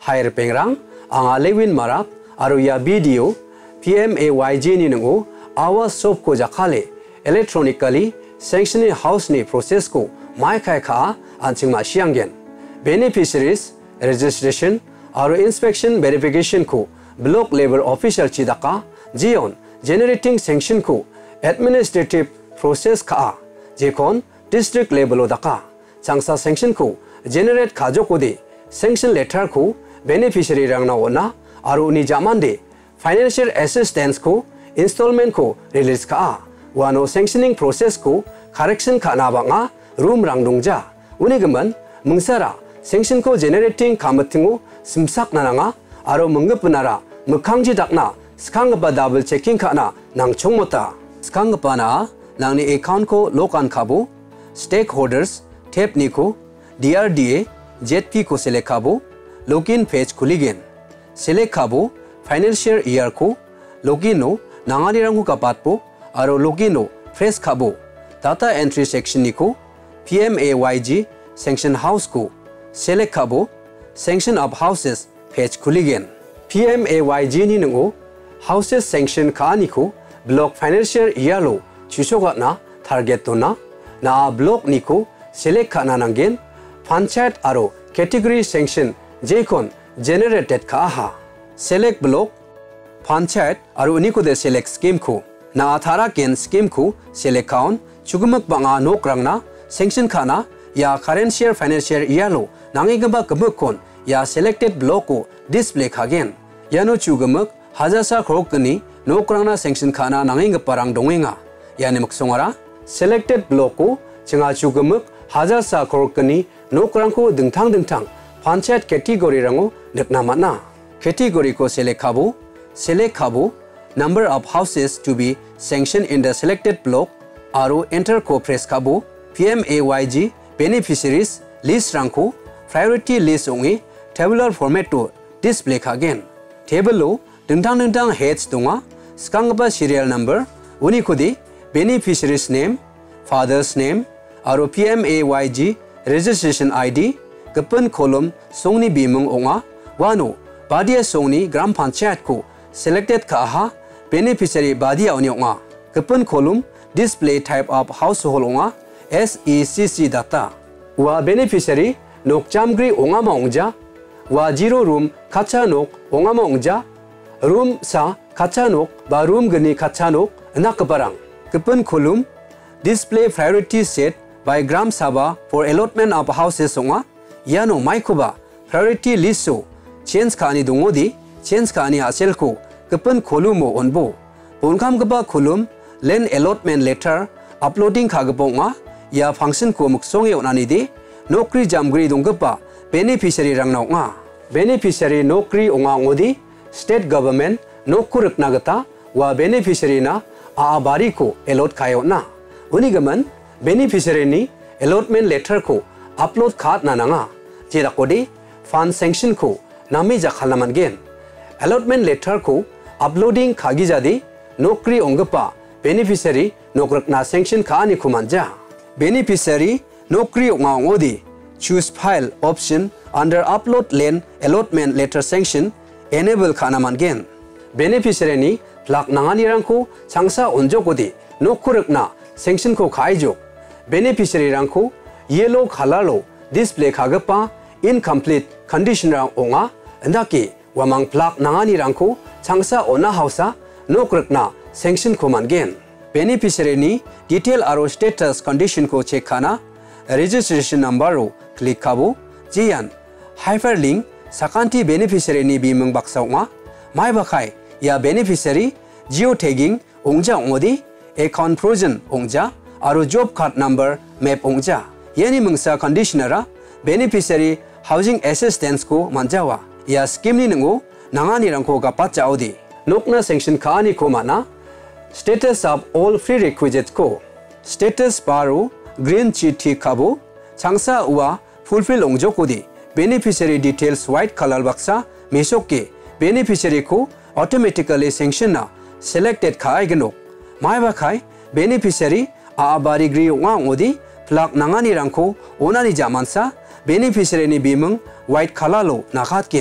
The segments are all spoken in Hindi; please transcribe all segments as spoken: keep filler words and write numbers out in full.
hire pengrang anga lewin marak aru ya video P M A Y G ni nungu awa sop ko jakale electronically sanctioning house ni process ko mai khai kha anching ma sianggen beneficiaries registration aru inspection verification ko block level official chidaka jion generating sanction ko administrative process kha jekon district level odaka changsa sanction ko generate khajo ko de sanction letter ko beneficiary rang na ona aru ni jamande financial assistance ko installment ko release ka wano sanctioning process ko correction ka na banga room rang dongja unigaman mungsara sanction ko generating kamatingu simsak nananga aro mungupnara mukhangji dakna skangba double checking ka na nang chongmota skangpa na nangni account ko lokan khabu stakeholders tap ni ko D R D A Z P ko select khabu login page khuligen select khabu financial year ko login no nangani rangu ka patpo aro login no fresh khabu data entry section ni ko P M A Y G sanction house ko select khabu sanction of houses page khuligen P M A Y G ni nungu houses sanction ka ni ko block financial year lo chusoga na target to na na block ni ko select ka na nangen panchayat aro category sanction jekon generated ka ha select block panchayat aro ni ko de select scheme ko na thara ken scheme ko select count chugumak banga nokrang na sanction khana ya current year financial year lo nangigaba kabukon ya selected block ko display khagen yano chugumak hajasa krokni nokrang na sanction khana nanging parang dongenga yani maksongara selected block ko chinga chugumak hajasa krokni nokrang ko dingthang dingthang panchayat category rango nikna mana category ko select khabu select khabu number of houses to be sanctioned in the selected block aro enter ko press khabu P M A Y G beneficiaries list rang ko priority list ongi tabular format to display khagen table lo dingthang dingthang heads donga skangba serial number uni khodi beneficiaries name father's name aro P M A Y G registration I D kapan column songni bimung onga wano badia songni gram panchayat ko selected ka ha beneficiary badia oni onga kapan column display type of household onga S E C C data wa beneficiary nok chamgri onga ma ongja wa zero room kacha nok onga ma ongja room sa kacha nok ba room gni kacha nok na kaparang kapan column display priority set by gram sabha for allotment of houses onga yano maikoba priority list so change kani dongodi change kani asel ko kapan kholumo onbo bonkam gaba khulum land allotment letter uploading khagabonga ya function ko muksong yonani de nokri jamgri donggapa beneficiary rangna nga beneficiary nokri onga ngodi state government nokuruk nagata wa beneficiary na a bari ko allot khayona unigaman beneficiary ni allotment letter ko upload khat na nanga jera kodi fund sanction ko nami jakhalnaman gen allotment letter ko uploading khagi jadi nokri ongapa beneficiary nokrak na sanction kha ni khumanja beneficiary nokri onga ngodi choose file option under upload land allotment letter sanction enable khanaman gen beneficiary ni plak nangani rangko changsa onjokodi nokrak na sanction ko khaijo beneficiary rangko yellow color lo display khagapa incomplete condition rang onga andaki wamang plak nangani rangko changsa ona hausa nokrakna sanction ko mangen beneficiary ni detail aro status condition ko check khana registration number ro click khabu jian hyperlink sakanti beneficiary ni bimung baksaunga mai bakai ya beneficiary geotagging ongja ongodi account frozen ongja aro job card number map ongja yani mungsa conditionera beneficiary housing assistance ko manjawa ya scheme ni ngo nangani rangko ga pachaudi nokna sanction khani ko mana status of all prerequisites ko status baru green chithi khabu changsa uwa fulfill ongjokodi beneficiary details white color baksa mesokke beneficiary ko automatically sanction na selected khai gno mai ba khai beneficiary a bari gri wa ngodi plak nangani rangko onani jamansa beneficiary ni bimung white color lo nakhat ken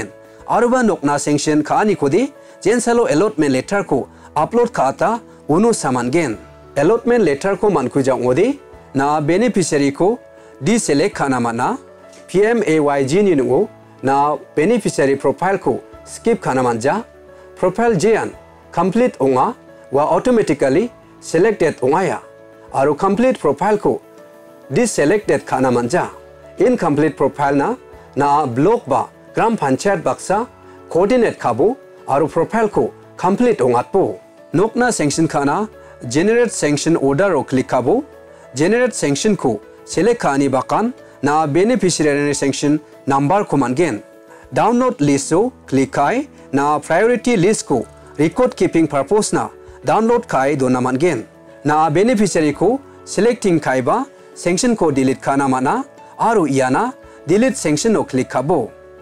आरुबा नोकना सेंक्शन खानी खुदी जेनसालो अलॉटमेंट लेटर को अपलोड खाता उनु सामानगेन अलॉटमेंट लेटर को मनकुजा ओदी ना बेनिफिशियरी को डीसेलेक्ट खाना माना पीएमएवाईजी नि नुगो ना बेनिफिशियरी प्रोफाइल को स्किप खाना मानजा प्रोफाइल जेन कंप्लीट ओंगा वा ऑटोमेटिकली सिलेक्टेड ओंगाया आरो कंप्लीट प्रोफाइल को डिसेलेक्टेड खाना मानजा इनकम्प्लीट प्रोफाइल ना ना ब्लॉक बा ग्राम पंचायत बक्सा कोऑर्डिनेट खाबो आरो प्रोफाइल को कंप्लीट ओंगातपो नोकना सेंक्शन खाना जेनरेट सेंक्शन ऑर्डर ओ क्लिक खाबो जेनरेट सेंक्शन को सिलेक्ट खानी बाकान ना बेनिफिशियरी सेंक्शन नंबर को मानगेन डाउनलोड लिस्ट ओ क्लिक खाए ना प्रायोरिटी लिस्ट को रिकॉर्ड कीपिंग पर्पस ना डाउनलोड खाए दो ना मानगेन ना बेनिफिशियरी को सिलेक्टिंग खाएबा सेंक्शन को डिलीट खाना माना आरो इयाना डिलीट सेंक्शन ओ क्लिक खाबो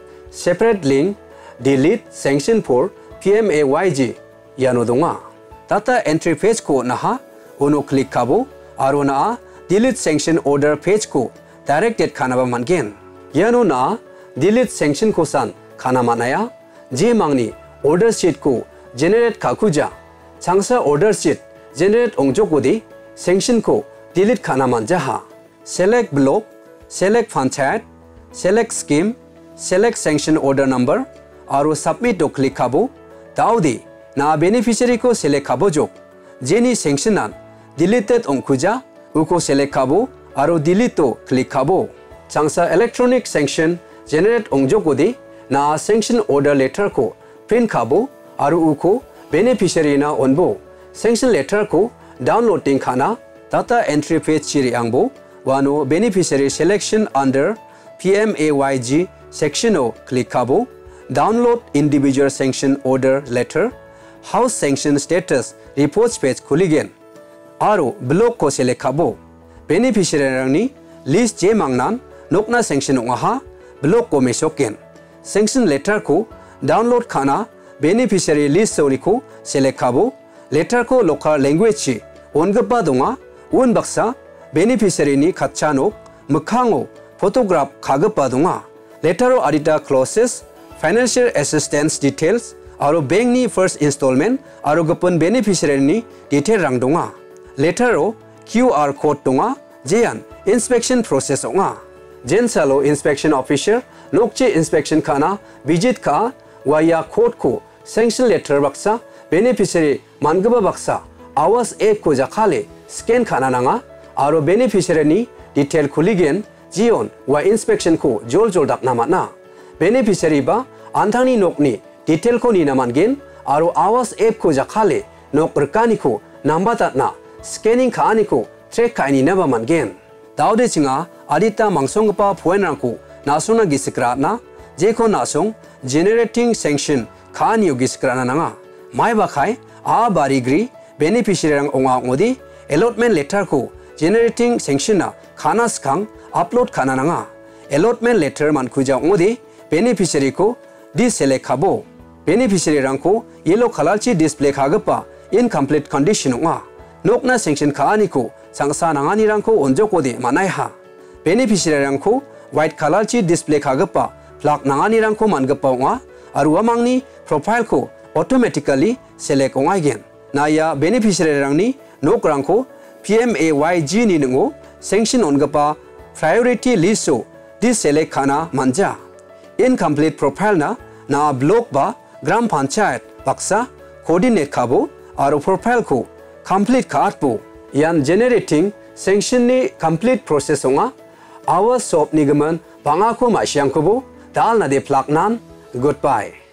separate link delete sanction for PMAYG यानो दोंगा डाटा एंट्री पेज को नहा उनो क्लिक खाबो आरो ना डिलीट सेंक्शन ऑर्डर पेज को डायरेक्टेड खानाबा मानगेन यानो ना डिलीट सेंक्शन को सान खाना मानाया जे मांगनी ऑर्डर शीट को जेनरेट खाकुजा चांसा ऑर्डर शीट जेनरेट ओंजोकोदी सेंक्शन को डिलीट खाना मानजाहा select block select panchayat select scheme select sanction order number आरो सबमिट दो क्लिक खाबो दाउदी ना बेनिफिशियरी को सिलेक्ट खाबो जो जेनी सेंक्शन डिलीटेड ओंखुजा उको सिलेक्ट खाबो आरो डिलीट तो क्लिक खाबो चांसा इलेक्ट्रॉनिक सेंक्शन जेनरेट ओंजोकोदी ना सेंक्शन ऑर्डर लेटर को प्रिंट खाबो आरो उको बेनिफिशियरी ना ओनबो सेंक्शन लेटर को डाउनलोडिंग खाना डाटा एंट्री पेज चिरी आंबो वानो beneficiary selection under PMAYG section ओ क्लिक खाबो download individual sanction order letter house sanction status reports page खुलिगेन आरो ब्लॉक को सिलेक्ट खाबो बेनिफिशियरी लिस्ट जे मांगनान नोकना सेंक्शन ओंहा ब्लॉक को मेसोकेन सेंक्शन लेटर को डाउनलोड खाना बेनिफिशियरी लिस्ट सोनिको सिलेक्ट खाबो लेटर को लोकल लैंग्वेज ची ओनगबा दोंगा उन बक्सा बेनिफिशियरी नि खाचानो मखांगो फोटोग्राफ खागबा दोंगा लेटर आदिता क्लोसेस फाइनेंशियल असिस्टेंस डिटेल्स आरो बैंक नि फर्स्ट इंस्टॉलमेंट आरो गपन बेनिफिशियरी नि डिटेल रंग दोंगा लेटर क्यूआर कोड दोंगा जेयान इंस्पेक्शन प्रोसेस ओंगा जेन सालो इंस्पेक्शन ऑफिसर नोकचे इंस्पेक्शन खाना विजिट का वाया कोड को सेंक्शन लेटर बक्सा बेनिफिशियरी मानगबा बक्सा आवास ऐप को जाखाले स्कैन खाना नांगा आरो बेनिफिशियरी नि डिटेल खुलिगेन जियोन वा इंस्पेक्शन को जोल जोल दाकना माना बेनिफिशियरी बा आंथांनि नोकनि डिटेल को निना मानगेन आरो आवास ऐप को जाखाले नोक रकानि को नाम्बा तातना स्कैनिंग खानि को ट्रैक खानि नबा मानगेन दाउदे चिंगा आदिता मांगसोंगपा फोयनांको नासोना गिसक्राना जेको नासों जेनरेटिंग सेंक्शन खानियो गिसक्राना नांगा माय बाखाय आ बारिग्री बेनिफिशियरी ओंगा ओदी अलॉटमेंट लेटर को जेनरेटिंग सेंक्शना खाना स्कांग अपलोड खाना नांगा अलॉटमेंट लेटर मानकुजा ओदी बेनिफिशियरी को डिसेलेक्ट खाबो बेनिफिशियरी रंगको येलो कलर ची डिस्प्ले खागपा इनकम्प्लीट कंडीशन ओंगा नोकना सेंक्शन खानी को सांसा नांगानी रंगको ओंजोकोदे मानायहा बेनिफिशियरी रंगको व्हाइट कलर ची डिस्प्ले खागपा फ्लैग नांगानी रंगको मानगपा ओंगा आरो वामांगनी प्रोफाइल को ऑटोमेटिकली सिलेक्ट ओंगाइगेन नाया बेनिफिशियरी रंगनी नोक रंगको पीएमएवाईजी नि नंगो सेंक्शन ओनगपा प्रायोरिटी लिस्ट डिसेलेक्ट खाना मानजा इनकम्प्लीट प्रोफाइल ना ना ब्लॉक बा ग्राम पंचायत बक्सा कोऑर्डिनेट खाबो आरो प्रोफाइल को कंप्लीट खातबो यान जेनरेटिंग सेंक्शन नि कंप्लीट प्रोसेस ओंगा आवा सॉप निगमन बांगा को माशियांकोबो दाल ना दे फ्लाकनान गुड बाय।